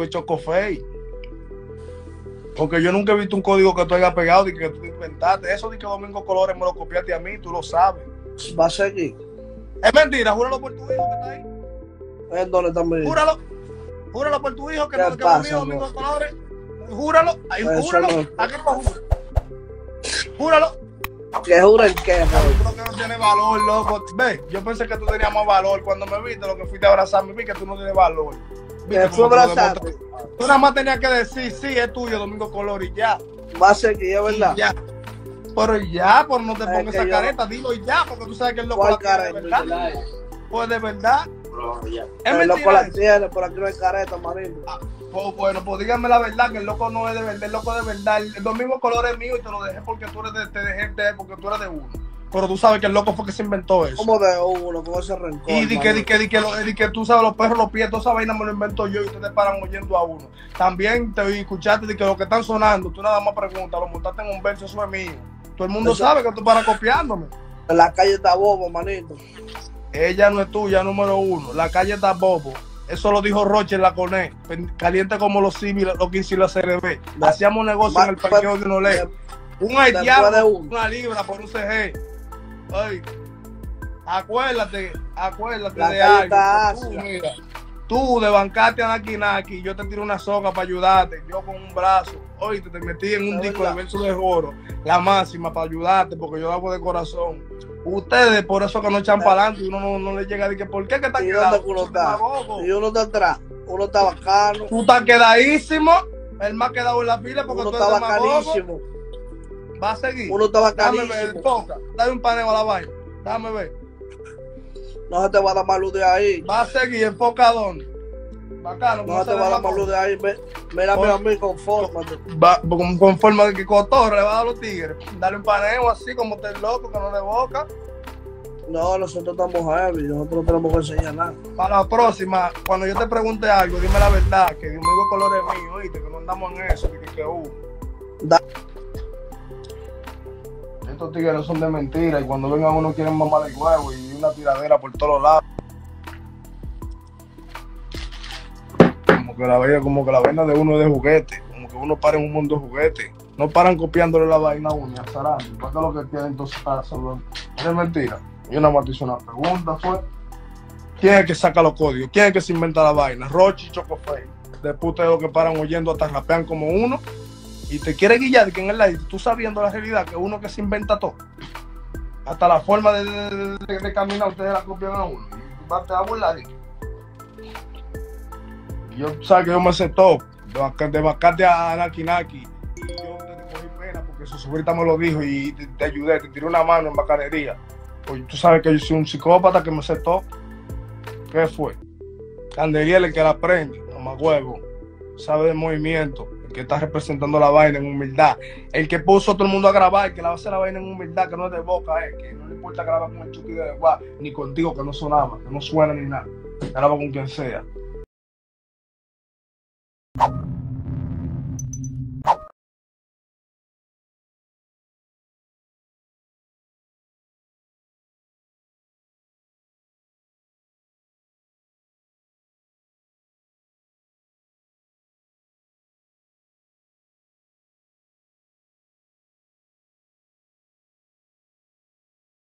es Chocofey. Porque yo nunca he visto un código que tú hayas pegado y que tú inventaste. Eso de que Domingo Colores me lo copiaste a mí, tú lo sabes. Va a seguir. Es mentira, júralo por tu hijo que está ahí. ¿En dónde también? Júralo por tu hijo que no es mío, Domingo Colores. Júralo, ahí, júralo. No. Aquí lo juro. Júralo. ¿Que juren qué, Yo creo que no tiene valor, loco. Ve, yo pensé que tú tenías más valor. Cuando me viste, lo que fuiste a abrazarme, vi que tú no tienes valor. ¿Que fue abrazarte? Tú nada más tenías que decir, sí, es tuyo, Domingo Colores, y ya. Va a seguir, es verdad. Ya. Pero ya, por no te pongas esa yo... careta, dilo ya, porque tú sabes que el loco ¿Cuál la tiene careta? de verdad. Pues de verdad. El loco la tiene, por aquí no hay careta, marino. Pues bueno, pues díganme la verdad, que el loco no es de verdad, el loco de verdad. El Domingo Colores es mío y te lo dejé porque tú eres te dejé porque tú eres de uno. Pero tú sabes que el loco fue que se inventó eso. ¿Cómo de uno? ¿Cómo ese rencor? Y di que tú sabes, los perros, los pies, toda esa vaina me lo invento yo y ustedes paran oyendo a uno. También te escuchaste de que lo que están sonando, tú nada más preguntas, lo montaste en un verso, eso es mío. Todo el mundo eso... sabe que tú paras copiándome. En la calle está bobo, manito. Ella no es tuya, número uno. La calle está bobo. Eso lo dijo Roche en la Coné. Caliente como los civiles, lo que hizo la CRB. Hacíamos negocio en el parqueo de Nolé. Un haitiano, una libra por un CG. Ay, acuérdate la de algo. Tú de bancarte a Naki, yo te tiro una soga para ayudarte, yo con un brazo. Oye, te metí en un disco de verso de oro, la máxima para ayudarte, porque yo lo hago de corazón. Ustedes, por eso que no echan para adelante y uno no le llega a decir, ¿por qué que está quedado? Y uno está atrás, uno está bacano. Tú estás quedadísimo, el más quedado en la fila porque uno tú está eres bacanísimo. Va a seguir. Uno está bacanísimo. Dame ver, dame un paneo a la vaina, dame ver. No se te va a dar más luz de ahí. Va a seguir enfocadón. Bacano. No se te va a dar más luz de ahí. Mírame a mí, confórmate. Conforme que Cotorre le va a dar a los tigres. Dale un paneo así como usted loco, que no le boca. No, nosotros estamos heavy. Nosotros no tenemos que enseñar nada. Para la próxima, cuando yo te pregunte algo, dime la verdad. Que Domingo Colores es mío, ¿oíste? Que no andamos en eso. Estos tigres son de mentira y cuando vengan uno quieren mamar el huevo y una tiradera por todos lados. Como que la vaina de uno es de juguete, como que uno para en un mundo de juguete. No paran copiándole la vaina a uno, ¿sabes? ¿Qué es lo que tienen entonces para hacerlo? Es mentira. Yo nada más te hice una pregunta, fue ¿quién es que saca los códigos? ¿Quién es que se inventa la vaina? Roche y Chocofey. Después de lo que paran oyendo hasta rapean como uno. Y te quiere guiar que en el live, tú sabiendo la realidad que uno que se inventa todo. Hasta la forma de caminar, ustedes la copian a uno. Y te va a burlar. Y yo, sabes que yo me sé todo. De bacarte a Naki. Y yo te cogí pena porque su sobrita me lo dijo y te ayudé, te tiré una mano en bacanería. Pues tú sabes que yo soy un psicópata que me sé todo. ¿Qué fue? Candeliel, el que la aprende, mamá huevo, sabe de movimiento. Que está representando la vaina en humildad, el que puso a todo el mundo a grabar, que la va a hacer la vaina en humildad, que no es de boca, que no le importa grabar con el Chucky de Guá, ni contigo, que no sonaba, que no suena ni nada, graba con quien sea.